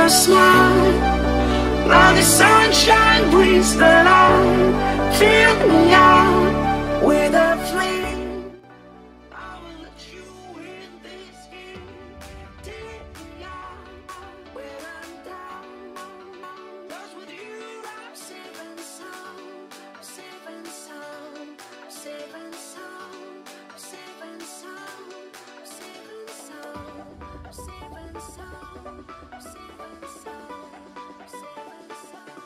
your smile. Now the sunshine brings the light. Fill me out with a flame. I will let you in this game. Take me out when I'm down. 'Cause with you I'm safe and sound. I'm safe and sound. I'm safe and sound. I'm safe and sound. I'm safe and sound. I'm safe and sound. I'm safe and sound. I'm safe and sound.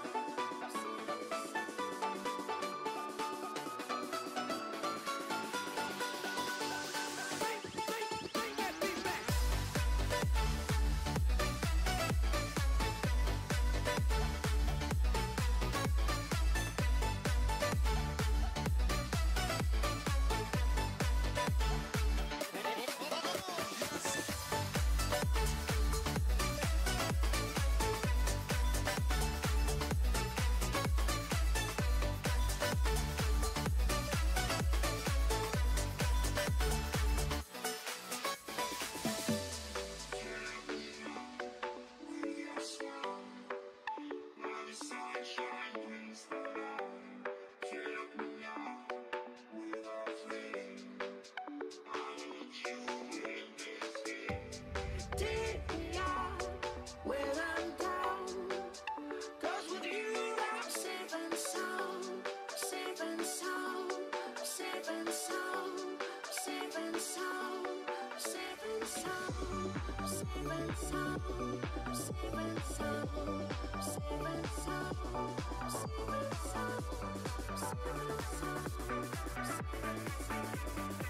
Safe and sound.